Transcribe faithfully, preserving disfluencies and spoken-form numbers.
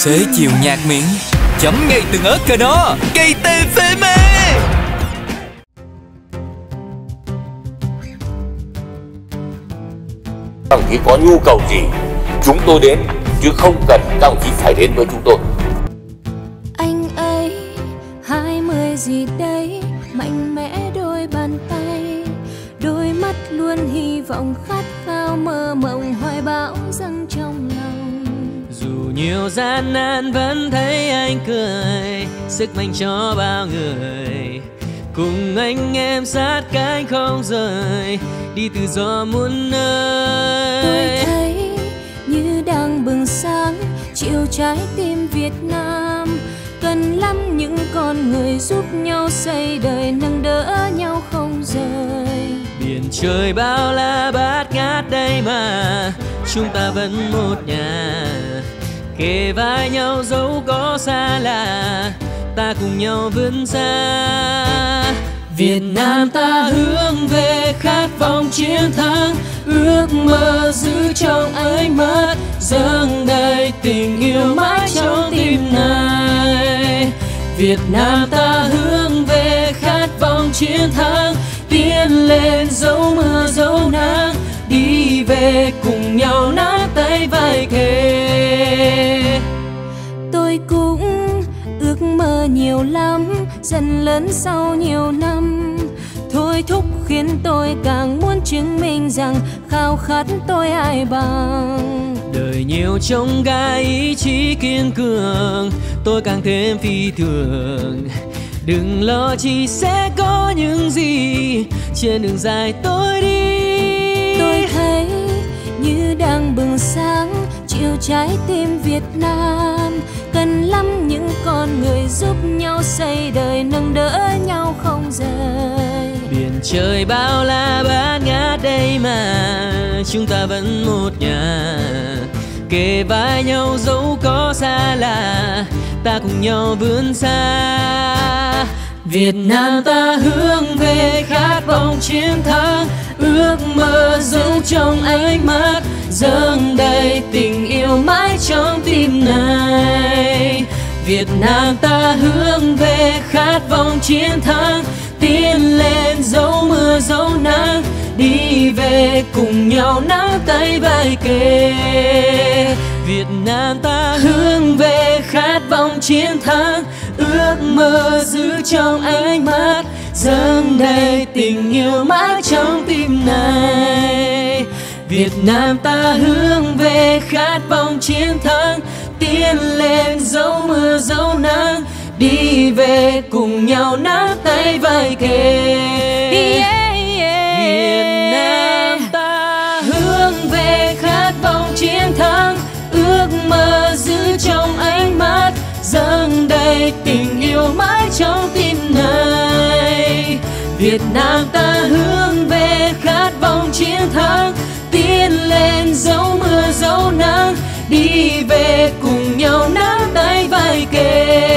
Xế chiều nhạt miệng, chấm ngay từng ớt cờ nó, gây tê phê mê. Các đồng chí có nhu cầu gì chúng tôi đến, chứ không cần các đồng chí phải đến với chúng tôi. Anh ấy hai mươi gì đấy, mạnh mẽ đôi bàn tay, đôi mắt luôn hy vọng khát khao, mơ mộng hoài bão dâng trong lòng. Dù nhiều gian nan vẫn thấy anh cười, sức mạnh cho bao người. Cùng anh em sát cánh không rời, đi tự do muôn nơi. Tôi thấy như đang bừng sáng chiều trái tim Việt Nam, cần lắm những con người giúp nhau xây đời, nâng đỡ nhau không rời. Biển trời bao la bát ngát đây mà chúng ta vẫn một nhà, kề vai nhau dẫu có xa lạ, ta cùng nhau vươn xa. Việt Nam ta hướng về khát vọng chiến thắng, ước mơ giữ trong ánh mắt, dâng đầy tình yêu mãi trong tim này. Việt Nam ta hướng về khát vọng chiến thắng, tiến lên dẫu mưa dẫu nắng, đi về cùng nhau nắm tay vai kề. Tôi cũng ước mơ nhiều lắm, dần lớn sau nhiều năm, thôi thúc khiến tôi càng muốn chứng minh rằng khao khát tôi ai bằng. Đời nhiều trông gai ý chí kiên cường, tôi càng thêm phi thường. Đừng lo chỉ sẽ có những gì trên đường dài tôi đi. Tôi thấy như đang bừng sáng chiều trái tim Việt Nam, cần lắm những con người giúp nhau xây đời, nâng đỡ nhau không rời. Biển trời bao la bát ngát đây mà chúng ta vẫn một nhà, kề vai nhau dẫu có xa lạ, ta cùng nhau vươn xa. Việt Nam ta hướng về khát vọng chiến thắng, ước mơ dẫu trong ánh mắt, dâng đầy tình yêu mãi trong tim này. Việt Nam ta hướng về khát vọng chiến thắng, tiến lên dẫu mưa dẫu nắng, đi về cùng nhau nắm tay vai kề. Việt Nam ta hướng về khát vọng chiến thắng, ước mơ giữ trong ánh mắt, dâng đầy tình yêu mãi trong tim này. Việt Nam ta hướng về khát vọng chiến thắng, tiến lên dẫu mưa dẫu nắng, đi về cùng nhau nắm tay vai kề. Yeah, yeah. Việt Nam ta hướng về khát vọng chiến thắng, ước mơ giữ trong ánh mắt, dâng đầy tình yêu mãi trong tim này. Việt Nam ta hướng về khát vọng chiến thắng, tiến lên dẫu mưa dẫu nắng, đi về cùng nhau nắm tay vai kề.